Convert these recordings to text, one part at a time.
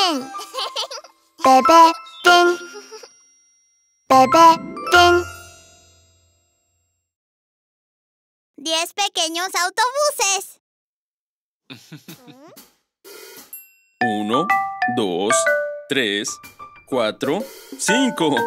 Fin. Bebé Fin. Bebé Fin. 10 pequeños autobuses. 1, 2, 3, 4, 5. 1,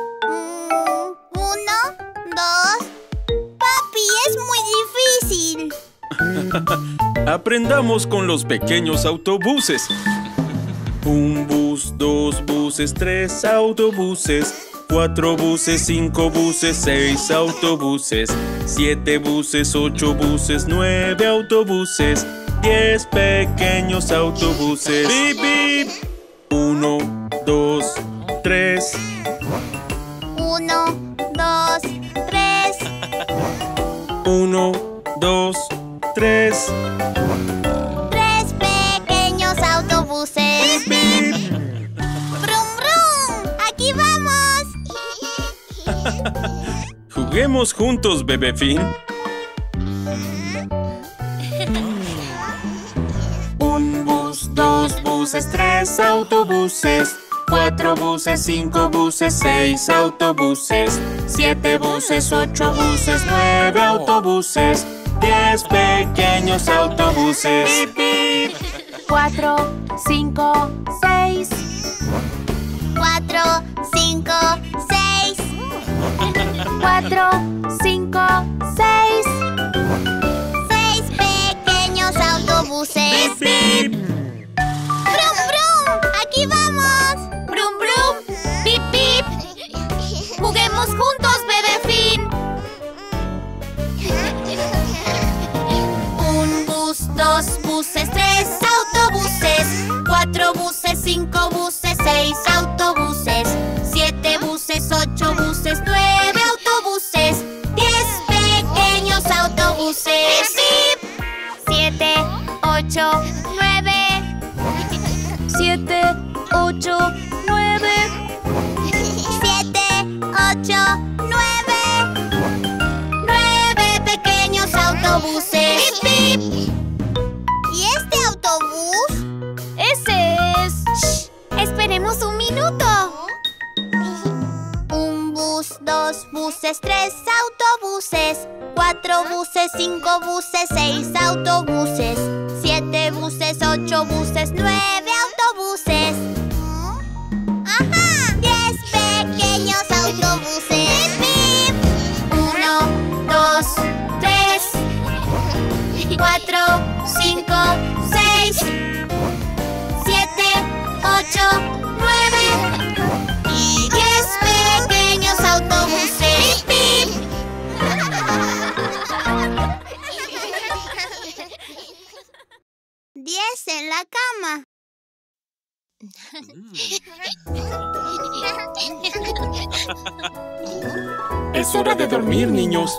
2. Papi, es muy difícil. Aprendamos con los pequeños autobuses. 1 bus, 2 buses, 3 autobuses, 4 buses, 5 buses, 6 autobuses, 7 buses, 8 buses, 9 autobuses, 10 pequeños autobuses. ¡Bip, bip! 1, 2, 3. 1, 2, 3. 1, 2, 3. 3 pequeños autobuses. ¡Bip! ¡Brum, brum! ¡Aquí vamos! Juguemos juntos, Bebé Fin. 1 bus, 2 buses, 3 autobuses, 4 buses, 5 buses, 6 autobuses, 7 buses, 8 buses, 9 autobuses, 10 pequeños autobuses. ¡Bip, bip! 4, 5, 6. 4, 5, 6. 4, 5, 6. 6 pequeños autobuses. ¡Bip, bip! ¡Brum, brum! ¡Aquí vamos! Brum, brum. Pip, pip. Juguemos juntos, Bebé Fin. 1 bus, 2 buses, 3 autobuses, 4 buses, 5 buses, 6 autobuses, 7 buses, 8 buses, 9 autobuses, 10 pequeños autobuses. 7, 8, 9. 7, 8, 9. 7, 8, 9. 9 pequeños autobuses. ¡Pip, pip! ¿Y este autobús? Ese es. ¡Shh! ¡Esperemos un minuto! 1 bus, 2 buses, 3 autobuses, 4 buses, 5 buses, 6 autobuses, 7 buses, 8 buses, 9 autobuses. ¡Ajá! 10 pequeños autobuses. ¡Pip! 1, 2, 3, 4, 5, 6, 7, 8, 9 y 10 pequeños autobuses. ¡Pip! 10 en la cama. Es hora de dormir, niños.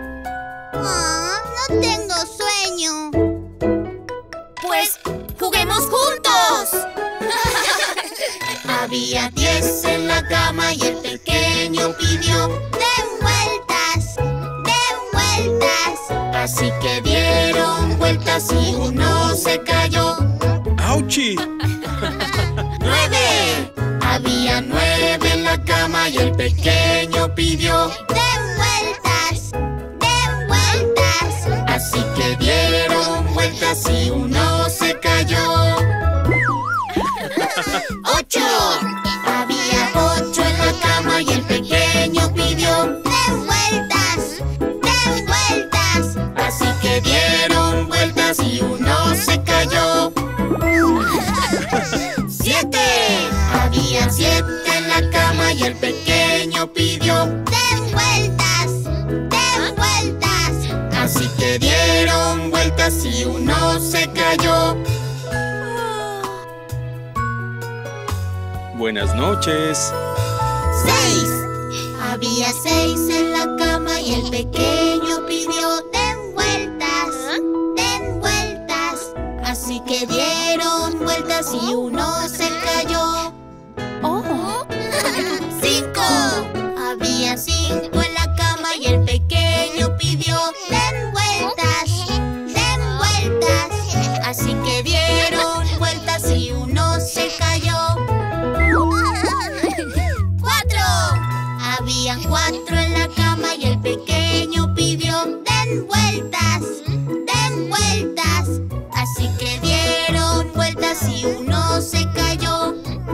No tengo sueño. Pues juguemos juntos. Había 10 en la cama y el pequeño pidió: ¡den vueltas! ¡Den vueltas! Así que dieron vueltas y uno se cayó. ¡Auchi! 9. Había 9 en la cama y el pequeño pidió: ¡den vueltas! ¡Den vueltas! Así que dieron vueltas y uno se cayó. 8. Había 8 en la cama y el pequeño pidió: ¡den vueltas! ¡Den vueltas! Así que dieron vueltas y uno se cayó. 7. Había 7 en la cama y el pequeño pidió: ¡den vueltas! ¡Den vueltas! Así que dieron vueltas y uno se cayó. Buenas noches. 6. Había 6 en la cama y el pequeño pidió: ¡den vueltas! ¡Den vueltas! Así que dieron vueltas y uno se cayó. Oh. 5. Había 5 en la cama y el pequeño pidió: ¡den vueltas! ¡Den vueltas! Así que dieron vueltas y uno se cayó. uno se cayó.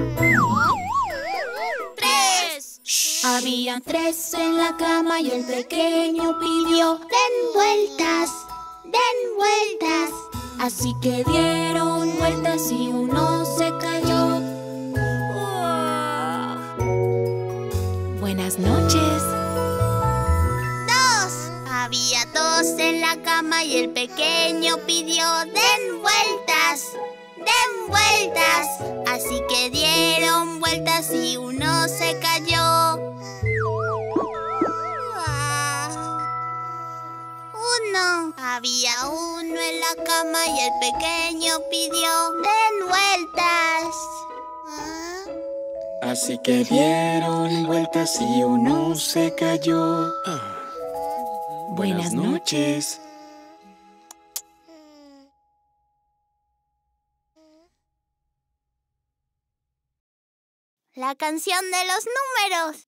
3. Había 3 en la cama y el pequeño pidió: den vueltas, den vueltas. Así que dieron vueltas y uno se cayó. Buenas noches. 2. Había 2 en la cama y el pequeño pidió: den vueltas, den vueltas. Así que dieron vueltas y uno se cayó. 1. Había 1 en la cama y el pequeño pidió: den vueltas. Así que dieron vueltas y uno se cayó. Buenas noches. La canción de los números.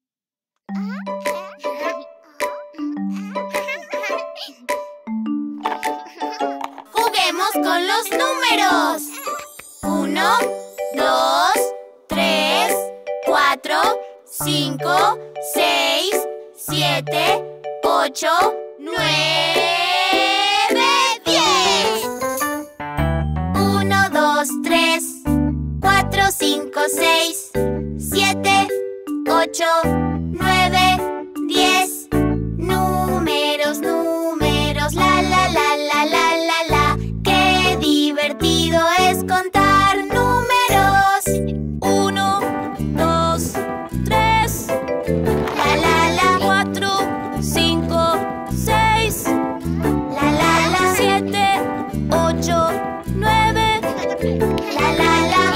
Juguemos con los números. 1, 2, 3, 4, 5, 6, 7, 8, 9, 10. 1, 2, 3, 4, 5, 6, 7, 8, 9, 10. Números, números, la la la la la la la. Qué divertido es contar números. 1, 2, 3. La la la, 4, 5, 6. la la la, 7, 8, 9. la la la.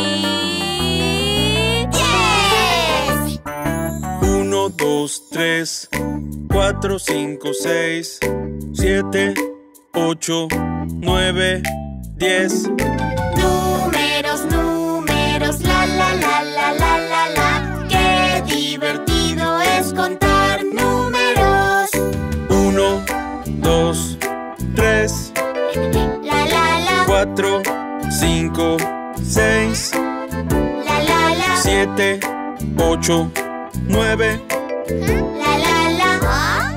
Y 10. 1, 2, 3, 4, 5, 6, 7, 8, 9, 10. Números, números, la la la la la la la. Qué divertido es contar números. 1, 2, 3, La la la, 4, 5, 6, la la la, 7, 8, 9, la la la.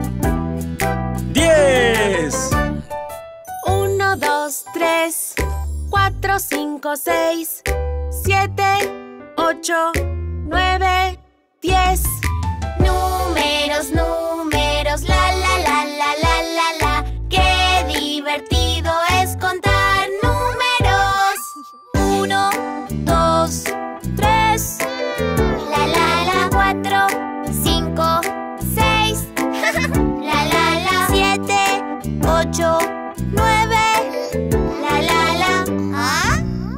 10. 1, 2, 3, 4, 5, 6, 7, 8, 9, 10. Números, números, la la la la la la la. Qué divertido es contar números. 1, 2, 3. La la la, 4, 5, 6. La la la, 7, 8, 9. La la la. ¿Ah?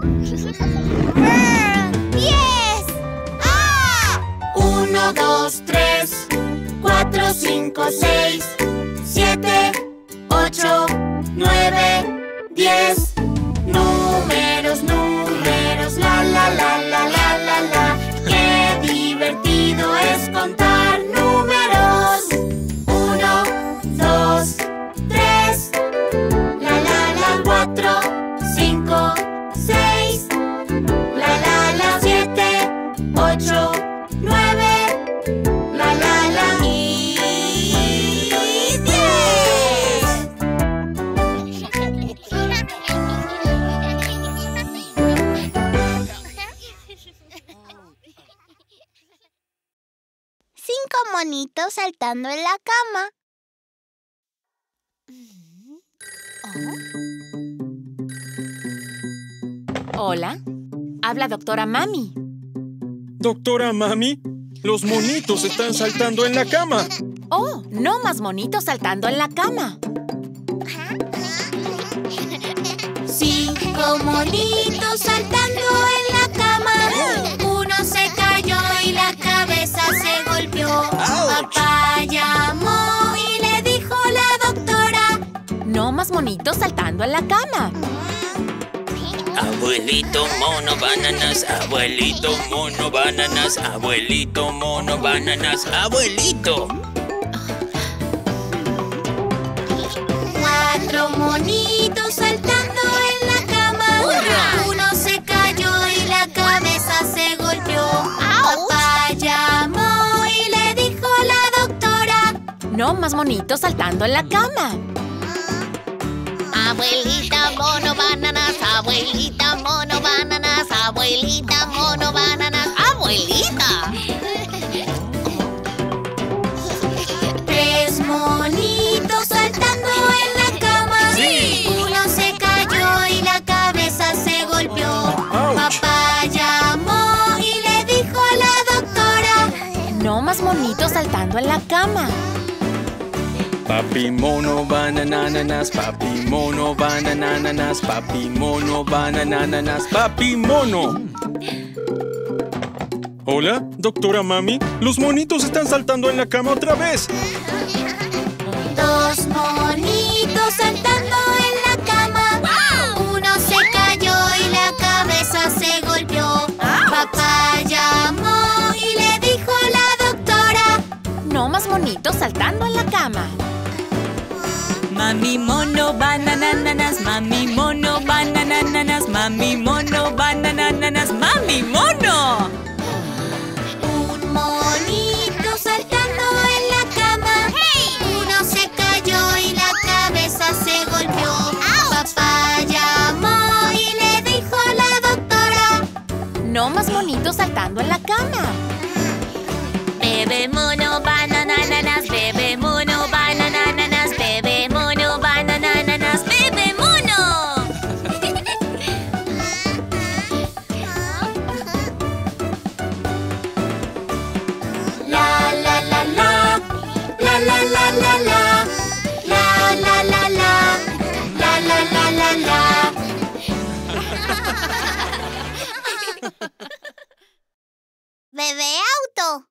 10. ¡Ah! 1, 2, 3, 4, 5, 6, 7, 8, 9, 10. Números, números, la la la la la la la. Qué divertido es contar números. 1, 2, 3. La la la, 4, 5, 6. La la la, 7, 8, 9. La la la. Y 10. 5 monitos saltando en la cama. Hola. Habla doctora Mami. Doctora Mami, los monitos están saltando en la cama. Oh, no más monitos saltando en la cama. 5 monitos saltando en la cama. Uno se cayó y la cabeza se golpeó. Papá llamó y le dijo la doctora: No más monitos saltando en la cama. Abuelito mono bananas, abuelito mono bananas, abuelito mono bananas, abuelito. 4 monitos saltando en la cama. Uno se cayó No más monitos saltando en la cama. Abuelita mono bananas, abuelita mono bananas, abuelita mono bananas, abuelita. Tres monitos saltando en la cama. Sí. Uno se cayó y la cabeza se golpeó. Ouch. Papá llamó y le dijo a la doctora. No más monitos saltando en la cama. Papi mono banananas, papi mono banananas, papi mono banananas, papi mono. Hola, doctora Mami. Los monitos están saltando en la cama otra vez. Dos monitos saltando en la cama. Uno se cayó y la cabeza se golpeó. Papá llamó y le dijo a la doctora. No más monitos saltando en la cama. Mami mono banananas, mami mono banananas, mami mono banananas, mami mono. Un monito saltando en la cama. Uno se cayó y la cabeza se golpeó. Papá llamó y le dijo a la doctora. No más monitos saltando en la cama. Bebe mono banananas, bebe mono banananas, bebe mono banananas, bebe mono. La la la la, la la la la la, la la la la, la la la la la. Bebé auto.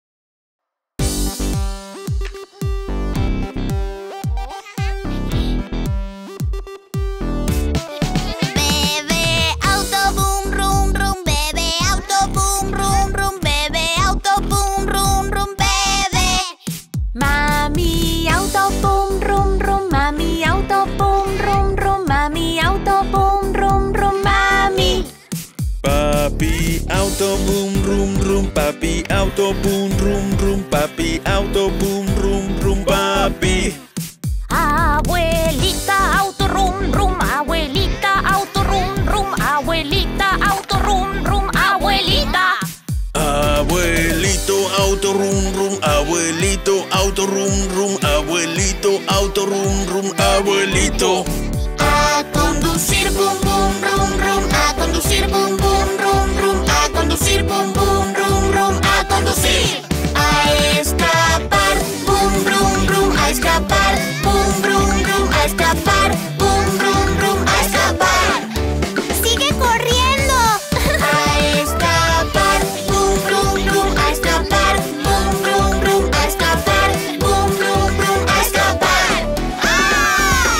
Bebé auto boom rum rum, bebé auto boom rum rum, bebé auto boom rum rum, bebé. Mami auto boom rum rum, mami auto boom rum rum, mami auto boom rum rum, mami. Papi auto boom rum rum, papi auto boom rum rum, papi auto boom rum rum, papi. Abuelita auto rum rum, abuelita auto rum rum, abuelita auto rum rum, abuelita. Abuelito auto rum rum, abuelito auto rum rum, abuelito auto rum rum, abuelito. A conducir bum bum rum rum, a conducir bum bum rum rum, a conducir bum bum rum rum, a conducir. A escapar bum rum rum, a escapar bum rum rum, a escapar bum rum rum, a escapar. Sigue corriendo. A escapar bum rum rum, a escapar bum rum rum, a escapar bum rum rum, a escapar. ¡Ah!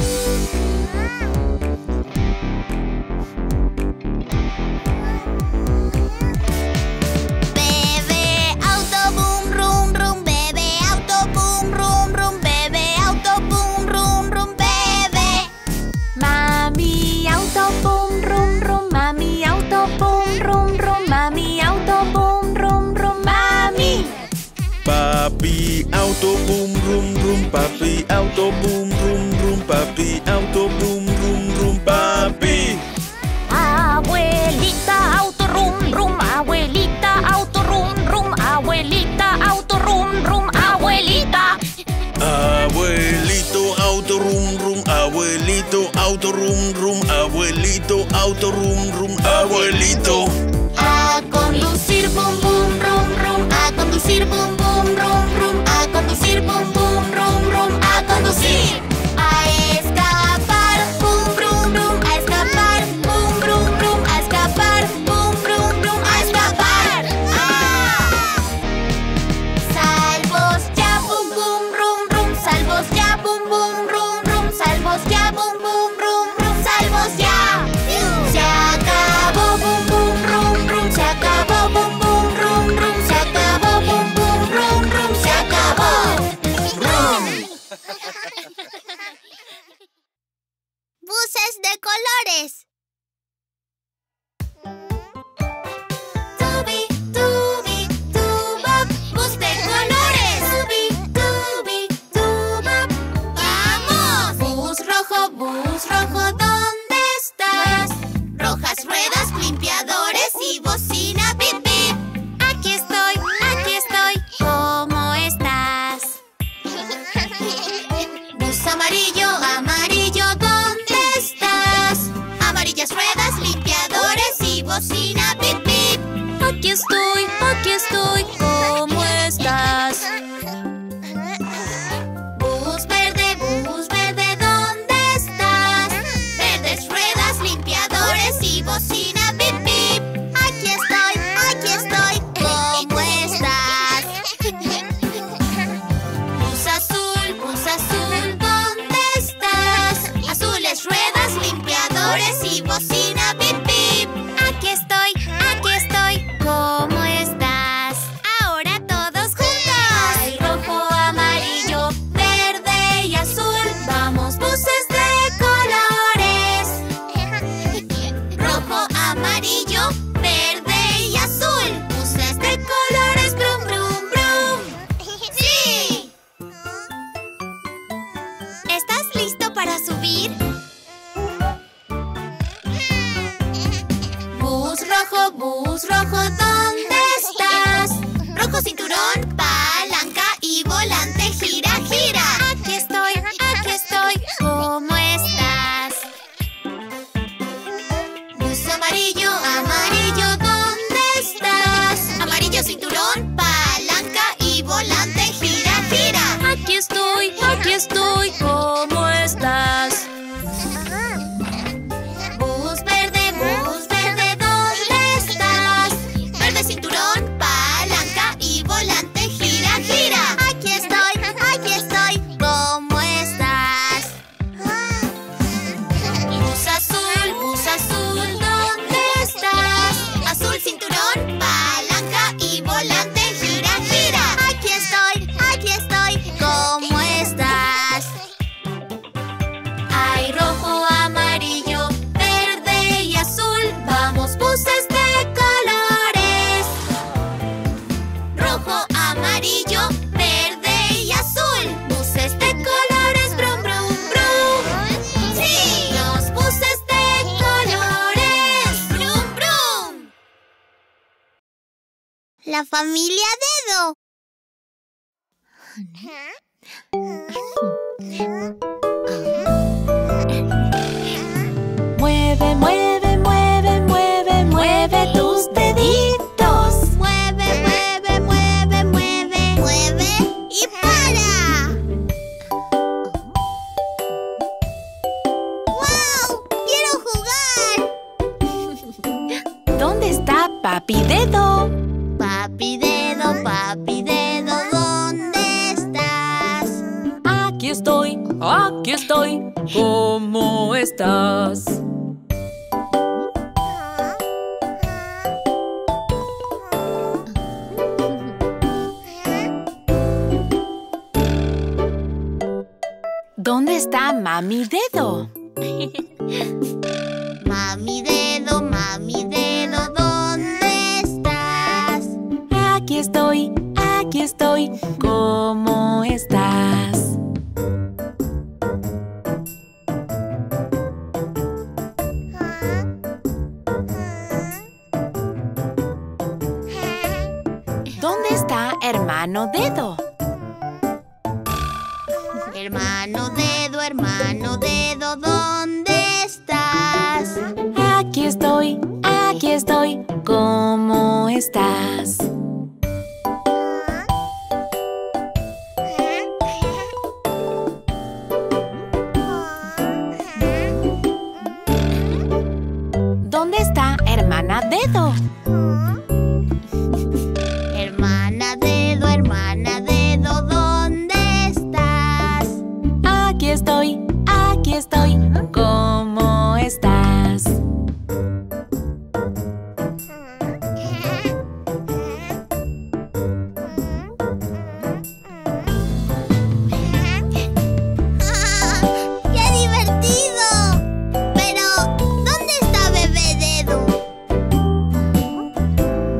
Bebé auto boom rum rum, bebé auto boom rum rum, bebé auto boom rum rum, bebé. Mami auto boom rum rum, mami auto boom rum rum, mami auto boom rum rum, mami. Papi auto boom rum rum, papi auto boom rum rum, papi auto boom rum rum, papi. Abuelita auto rum rum, abuelita auto rum rum, abuelita auto rum rum, abuelita. Abuelito auto rum rum, abuelito auto rum rum, abuelito auto rum rum, abuelito. A conducir bum bum rum rum, a conducir bum bum rum rum, a conducir bum bum rum rum, a conducir. A escapar bum brum rum, a escapar bum brum rum, a escapar bum brum rum, a escapar. ¡Ah! Salvos ya bum bum rum rum, salvos ya bum bum rum rum, salvos ya bum bum rum rum, salvos ya. Se acabó bum bum bocina, bip, bip. Aquí estoy, ¿cómo estás? Bus verde, ¿dónde estás? Verdes ruedas, limpiadores y bocina, bip, bip. Aquí estoy, ¿cómo estás? Bus azul, ¿dónde estás? Azules ruedas, limpiadores y bocina, bip, bip. Aquí estoy, ¿cómo estás? Ahora todos juntos. Hay rojo, amarillo, verde y azul. Vamos, buses de colores. Rojo, amarillo, verde y azul. Buses de colores, brum, brum, brum. ¡Sí! ¿Estás listo para subir? Bus rojo, ¿dónde estás? Rojo cinturón, palanca y volante, gira, gira. Aquí estoy, ¿cómo estás? Bus amarillo, ¿dónde estás? Amarillo cinturón, palanca y volante, gira, gira. Aquí estoy, ¿cómo estás? Bus verde, ¿dónde estás? Verde cinturón, palanca y volante, gira, gira. Aquí estoy, ¿cómo estás? Bus azul, ¿dónde estás? Azul cinturón, palanca y volante, gira, gira. Aquí estoy, ¿cómo estás? Hay rojo, amarillo, verde y azul. Vamos, buses de colores. Rojo, amarillo, verde y azul. Buses de colores, brum, brum, brum. ¡Sí! Los buses de colores, brum, brum. La familia Dedo. Mueve, mueve, mueve, mueve, mueve tus deditos. Mueve, mueve, mueve, mueve. Mueve y para. ¡Wow! ¡Quiero jugar! ¿Dónde está Papi Dedo? Papi Dedo, ¿dónde estás? Aquí estoy, ¿cómo estás? ¿Dónde está Mami Dedo? Mami Dedo, ¿dónde estás? Aquí estoy, ¿cómo estás? ¿Dónde está Hermano Dedo? Hermano Dedo, ¿dónde estás? Aquí estoy, ¿cómo estás? ¿Dónde está Hermana Dedo? Hermana Dedo, ¿dónde estás? Aquí estoy, ¿cómo estás? ¡Qué divertido! Pero, ¿dónde está Bebé Dedo?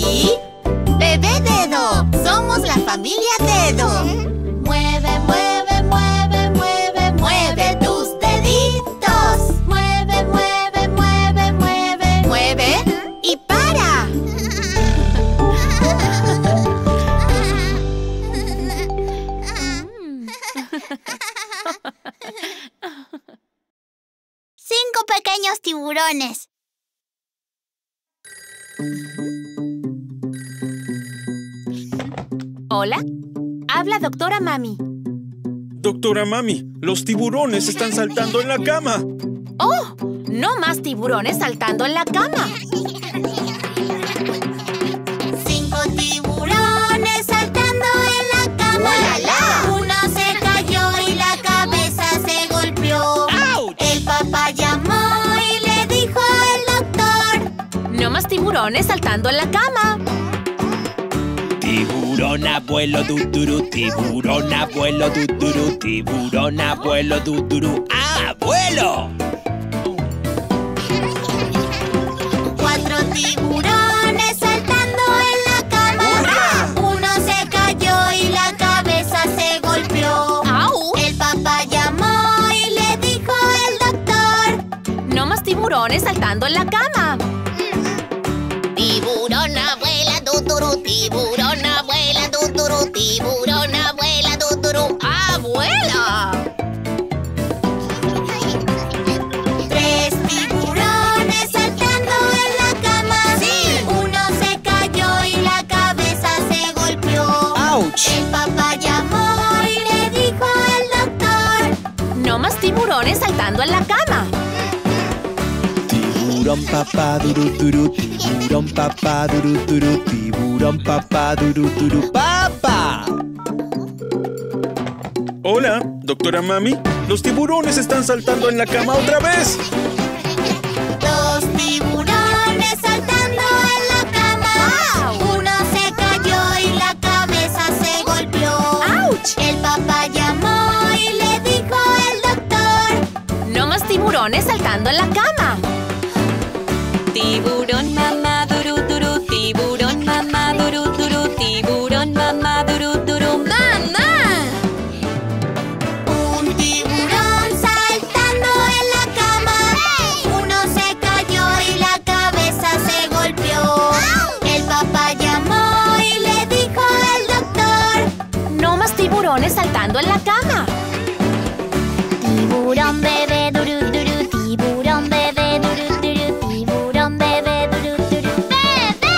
y Bebé Dedo. Somos la familia Dedo. Mueve, mueve, mueve, mueve, mueve tus deditos. Mueve, mueve, mueve, mueve. Mueve y para. 5 pequeños tiburones. Hola, habla doctora Mami. Doctora Mami, los tiburones están saltando en la cama. ¡Oh! No más tiburones saltando en la cama. 5 tiburones saltando en la cama. ¡Ulala! Uno se cayó y la cabeza se golpeó. ¡Auch! El papá llamó y le dijo al doctor. No más tiburones saltando en la cama. Tiburón abuelo dudurú, tiburón abuelo dudurú, tiburón abuelo dudurú. ¡Abuelo! 4 tiburones saltando en la cama. Uno se cayó y la cabeza se golpeó. ¡Au! El papá llamó y le dijo al doctor. No más tiburones saltando en la cama. Tiburón abuela dudurú, tiburón abuela dudurú, tiburón abuela dudurú. ¡Abuela! 3 tiburones saltando en la cama. Uno se cayó y la cabeza se golpeó. ¡Auch! El papá llamó y le dijo al doctor. No más tiburones saltando en la cama. Tiburón papá durú, tiburón papá durú, tiburón papá durú, papá. Hola, doctora Mami. Los tiburones están saltando en la cama otra vez. 2 tiburones saltando en la cama. Uno se cayó y la cabeza se golpeó. ¡Auch! El papá llamó y le dijo al doctor. No más tiburones saltando en la cama. Tiburón mamá duru duru, tiburón mamá duru duru, tiburón mamá duru duru, mamá. Un tiburón saltando en la cama. Uno se cayó y la cabeza se golpeó. El papá llamó y le dijo al doctor. No más tiburones saltando en la cama. Tiburón bebé duru duru, tiburón bebé duru duru, tiburón bebé duru duru, bebé.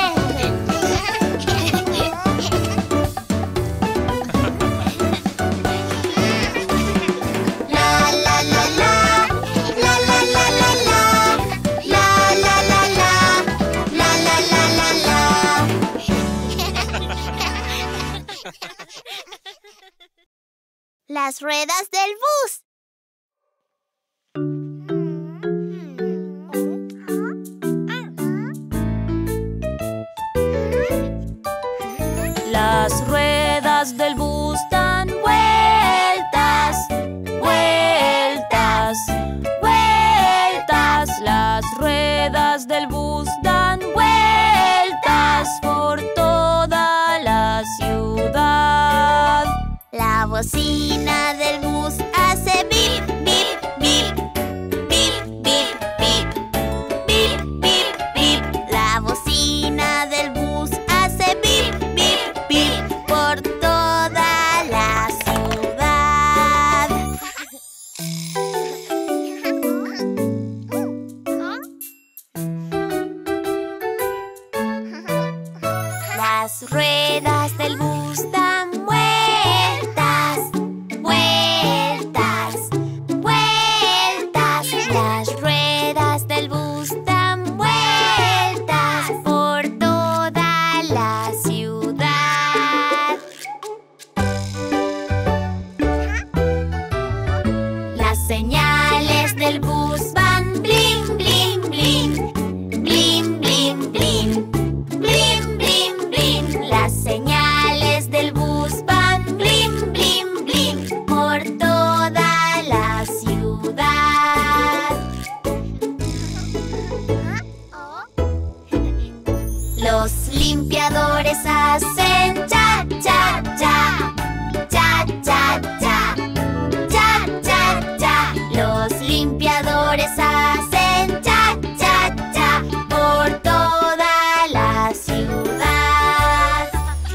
La la la la, la la la la la, la la la la, la la la la la. Las ruedas del bus. Las ruedas del bus dan vueltas, vueltas, vueltas. Las ruedas del bus dan vueltas por toda la ciudad. La bocina del bus hace bip, bip, bip, bip, bip, bip, bip, bip, bip. La bocina del bus hace bip, bip, bip por toda la ciudad. Las ruedas del bus dan vueltas, vueltas, vueltas. Las ruedas del bus dan vueltas por toda la ciudad. Las señales del bus van blim, blim, blim, blim, blim, blim, blim, blim, blim. Las señales del bus Los limpiadores hacen cha, cha, cha. Cha, cha, cha. Cha, cha, cha. Los limpiadores hacen cha, cha, cha. Por toda la ciudad.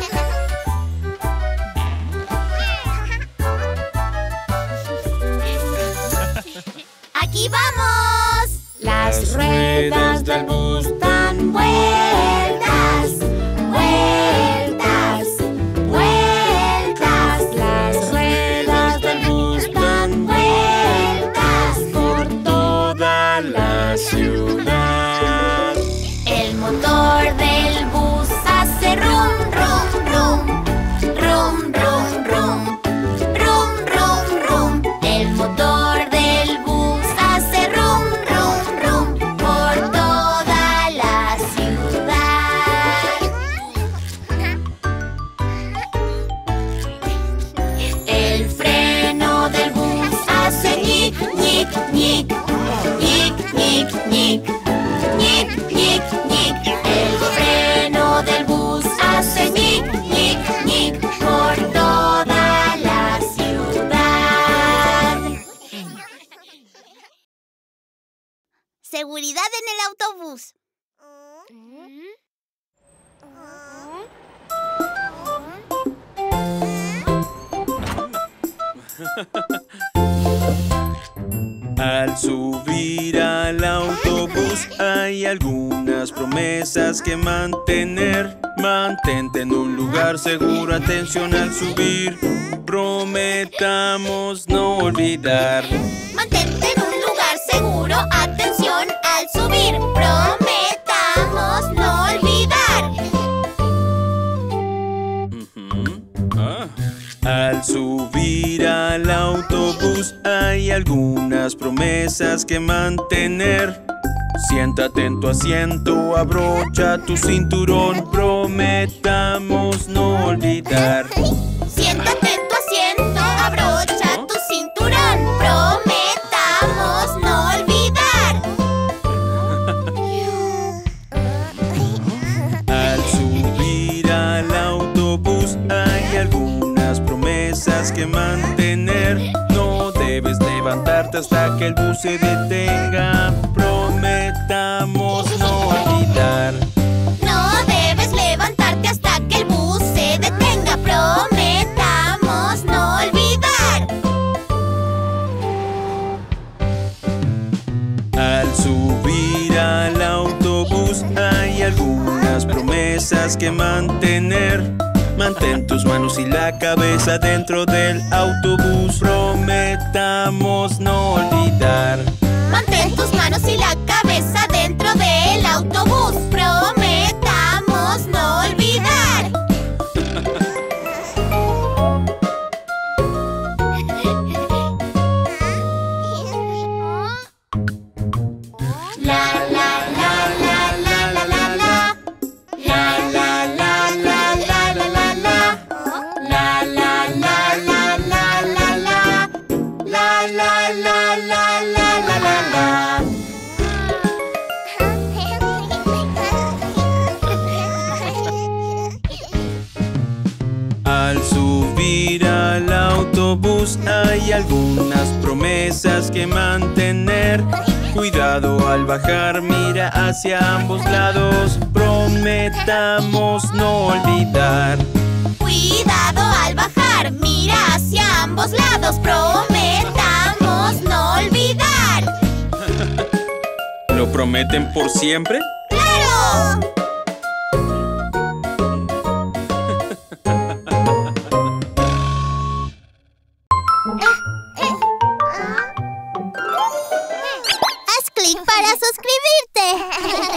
¡Aquí vamos! Las ruedas del bus dan vueltas, vueltas, vueltas. Las ruedas del bus dan vueltas por toda la ciudad. El motor del bus hace rum, rum, rum. Rum, rum, rum. Rum, rum, rum. El motor del bus hace rum, rum, rum por toda la ciudad. El freno del bus hace ñic, ñic, ñic. Ñic, ñic, ñic. Ñic, ñic, ñic. El freno del bus hace ñic, ñic, ñic por toda la ciudad. Seguridad en el autobús. Al subir al autobús hay algunas promesas que mantener. Mantente en un lugar seguro, atención al subir. Prometamos no olvidar. Mantente en un lugar seguro, atención al subir. Prometamos no olvidar. Al subir al autobús hay algunas promesas que mantener. Siéntate en tu asiento, abrocha tu cinturón. Prometamos no olvidar. Siéntate en tu asiento, abrocha tu cinturón. Prometamos no olvidar. Al subir al autobús hay algunas promesas que mantener. No debes levantarte hasta que el bus se detenga. Prometamos no olvidar. No debes levantarte hasta que el bus se detenga. Prometamos no olvidar. Al subir al autobús hay algunas promesas que mantener. Mantén tus manos y la cabeza dentro del autobús. Prometamos no olvidar. Mantén tus manos y la cabeza dentro del autobús. Prometamos no olvidar. La la la la la la la la. La la la la la la la la. La la la la la la la. La la la la la la la la. Al subir al autobús hay algunas promesas que mantener. Cuidado al bajar, mira hacia ambos lados. Prometamos no olvidar. Cuidado al bajar, mira hacia ambos lados. Prometamos no olvidar. ¿Lo prometen por siempre? ¡Claro! Haz clic para suscribirte.